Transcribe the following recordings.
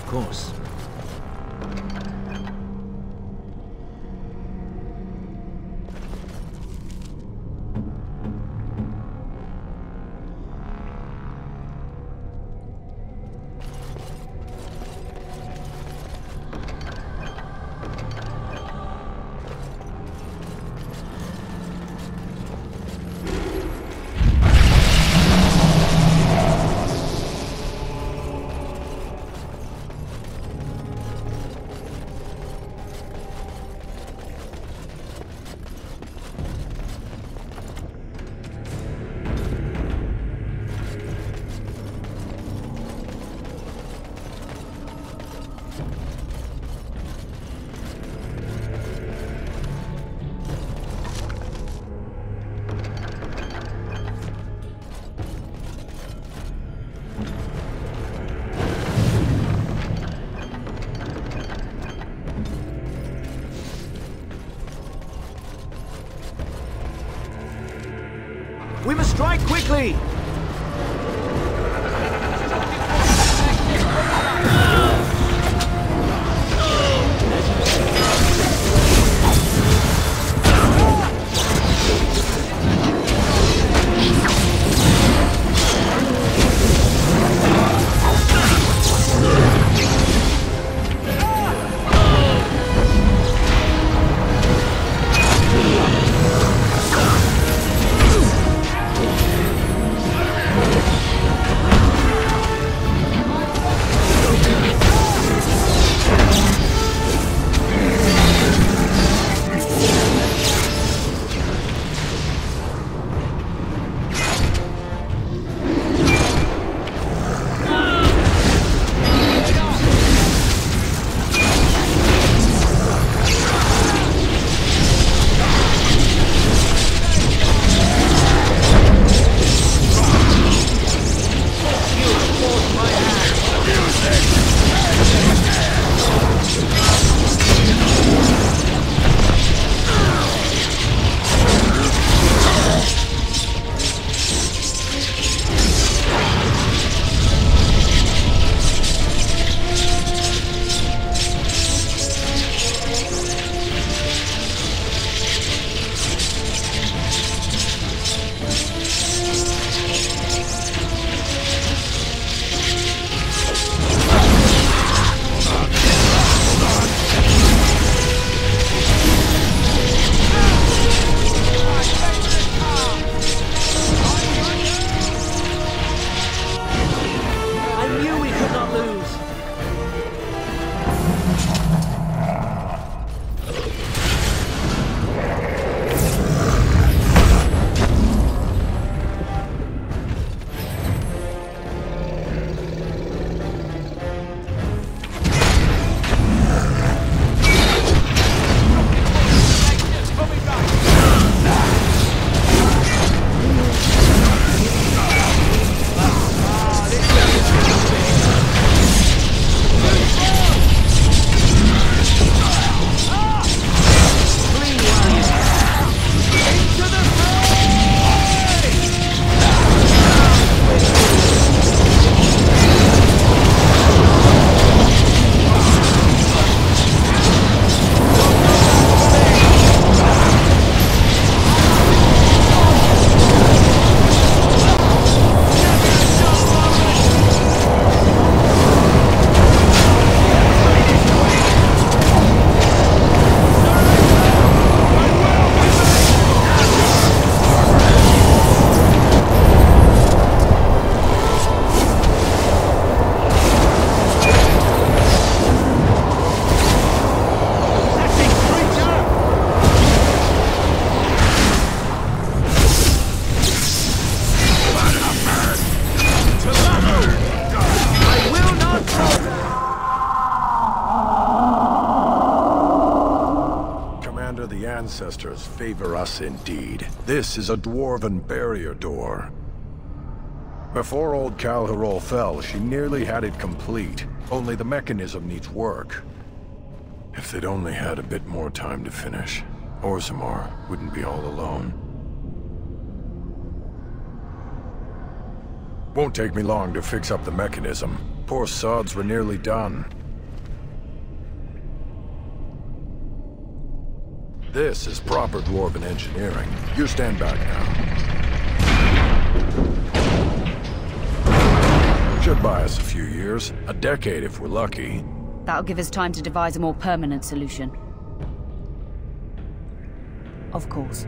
course. We must strike quickly! Ancestors favor us indeed. This is a dwarven barrier door. Before old Calharol fell, she nearly had it complete. Only the mechanism needs work. If they'd only had a bit more time to finish, Orzammar wouldn't be all alone. Won't take me long to fix up the mechanism. Poor sods were nearly done. This is proper dwarven engineering. You stand back now. Should buy us a few years. A decade if we're lucky. That'll give us time to devise a more permanent solution. Of course.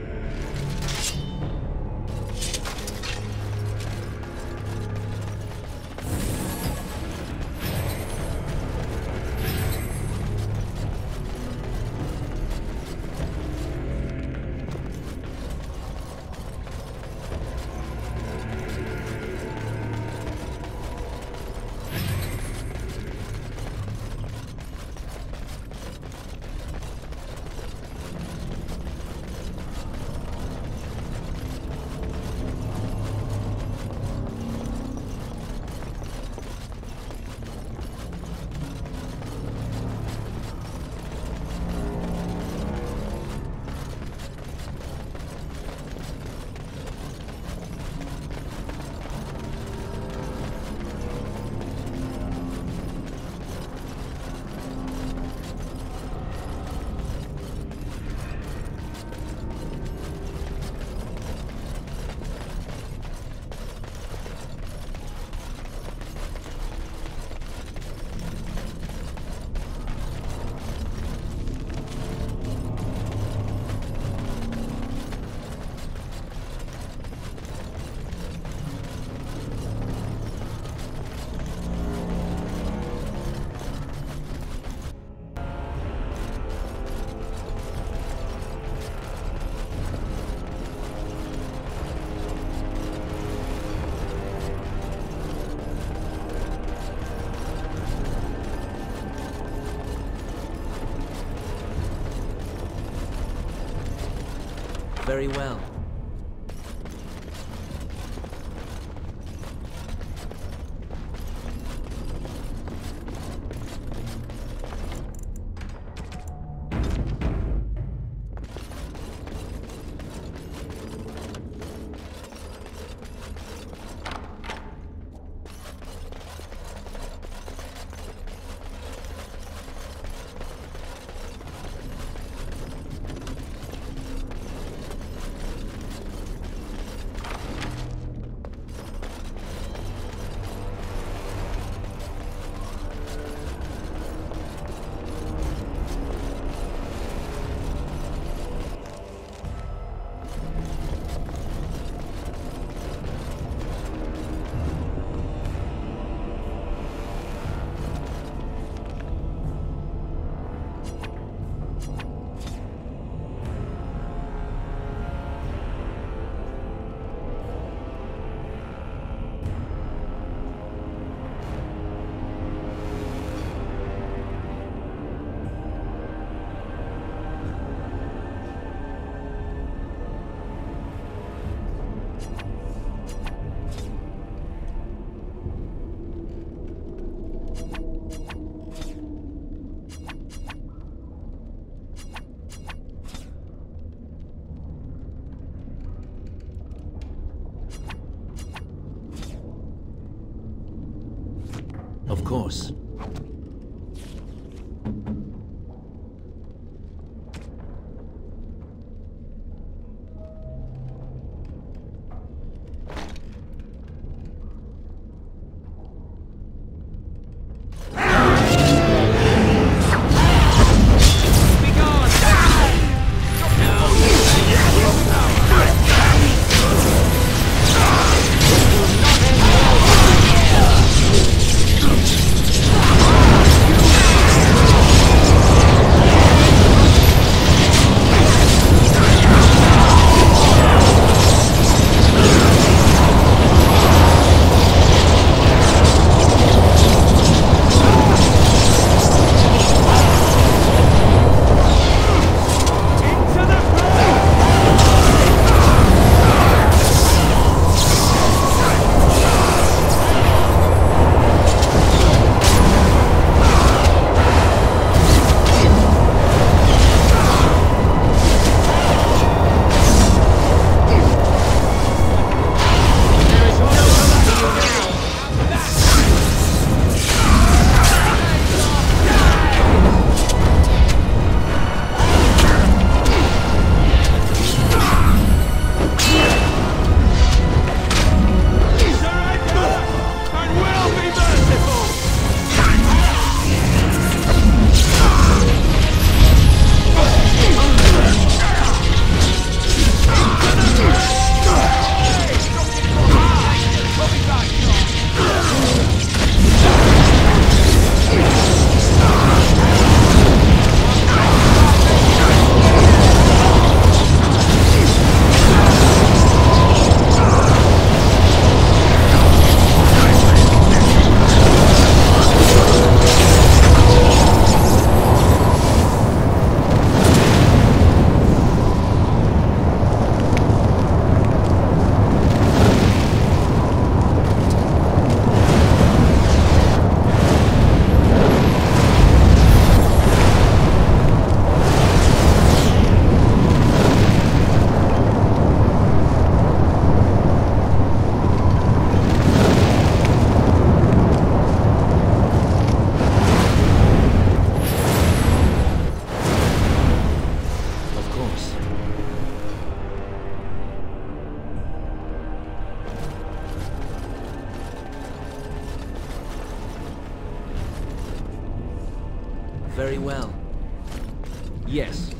Very well. Of course. Very well. Yes.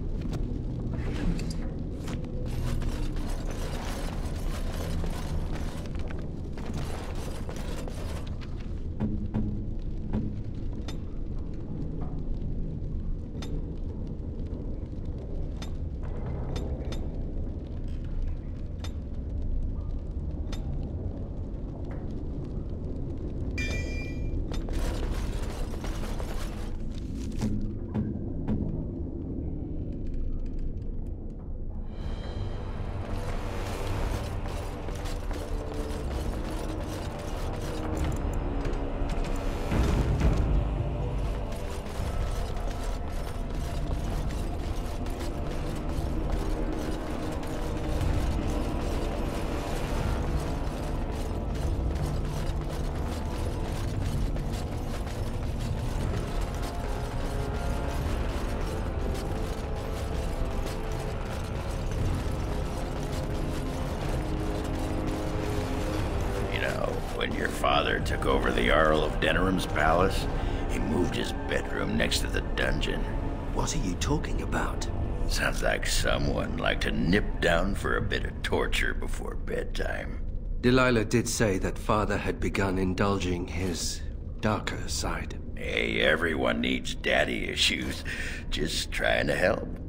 When your father took over the Jarl of Denerim's palace, he moved his bedroom next to the dungeon. What are you talking about? Sounds like someone liked to nip down for a bit of torture before bedtime. Delilah did say that father had begun indulging his darker side. Hey, everyone needs daddy issues. Just trying to help.